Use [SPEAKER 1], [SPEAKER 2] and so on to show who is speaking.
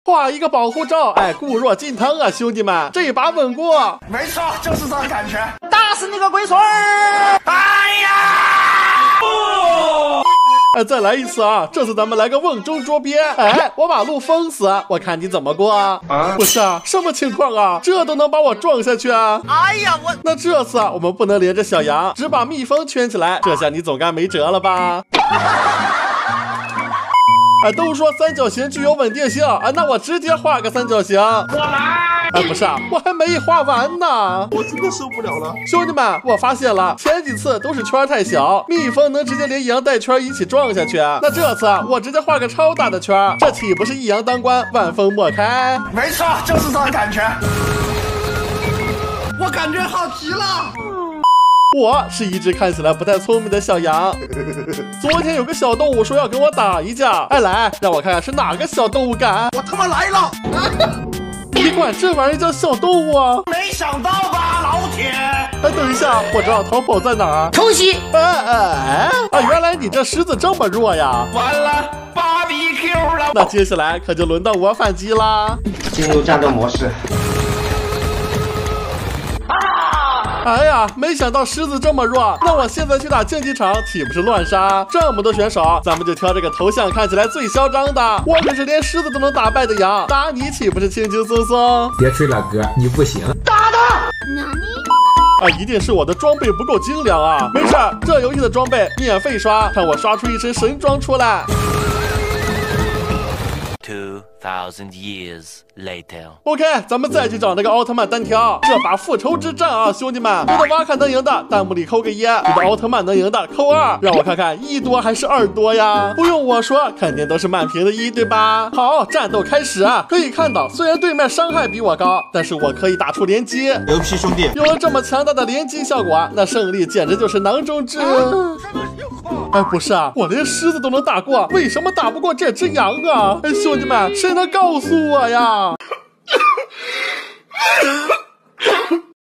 [SPEAKER 1] 画一个保护罩，哎，固若金汤啊，兄弟们，这一把稳过。
[SPEAKER 2] 没错，就是这感觉。
[SPEAKER 3] 打死你个龟孙儿！
[SPEAKER 2] 哎呀！
[SPEAKER 1] 哎，再来一次啊！这次咱们来个瓮中捉鳖。哎，我把路封死，我看你怎么过啊？不是啊，什么情况啊？这都能把我撞下去啊？
[SPEAKER 3] 哎呀，
[SPEAKER 1] 那这次啊，我们不能连着小羊，只把蜜蜂圈起来，这下你总该没辙了吧？哎，都说三角形具有稳定性，哎，那我直接画个三角形。
[SPEAKER 2] 我来。
[SPEAKER 1] 哎，不是啊，我还没画完呢。
[SPEAKER 2] 我真的受不了了，
[SPEAKER 1] 兄弟们，我发现了，前几次都是圈太小，蜜蜂能直接连羊带圈一起撞下去。那这次我直接画个超大的圈，这岂不是一羊当关，万蜂莫开？
[SPEAKER 2] 没错，就是这感觉。我感觉好极了。
[SPEAKER 1] 我是一只看起来不太聪明的小羊。昨天有个小动物说要跟我打一架，哎，来，让我看看是哪个小动物敢。
[SPEAKER 2] 我他妈来了！
[SPEAKER 1] 你管这玩意叫小动物啊？
[SPEAKER 2] 没想到吧，老铁！
[SPEAKER 1] 哎，等一下，我知道逃跑在哪儿。
[SPEAKER 3] 偷袭！
[SPEAKER 1] 啊，原来你这狮子这么弱呀！
[SPEAKER 2] 完了，BBQ 了。
[SPEAKER 1] 那接下来可就轮到我反击啦！
[SPEAKER 4] 进入战斗模式。
[SPEAKER 1] 哎呀，没想到狮子这么弱，那我现在去打竞技场岂不是乱杀？这么多选手，咱们就挑这个头像看起来最嚣张的。我可是连狮子都能打败的羊，打你岂不是轻轻松松？
[SPEAKER 5] 别吹了哥，你不行。
[SPEAKER 2] 打他！
[SPEAKER 1] 啊，一定是我的装备不够精良啊！没事，这游戏的装备免费刷，看我刷出一身神装出来。
[SPEAKER 6] 2000 years later.
[SPEAKER 1] OK， 咱们再去找那个奥特曼单挑，这把复仇之战啊，兄弟们！觉得瓦坎能赢的，弹幕里扣个1；觉得奥特曼能赢的，扣2。让我看看1多还是2多呀？不用我说，肯定都是满屏的1，对吧？好，战斗开始啊！可以看到，虽然对面伤害比我高，但是我可以打出连击。
[SPEAKER 5] 牛批兄弟！
[SPEAKER 1] 有了这么强大的连击效果，那胜利简直就是囊中之。哎，不是啊，我连狮子都能打过，为什么打不过这只羊啊？哎，兄弟们，谁能告诉我呀？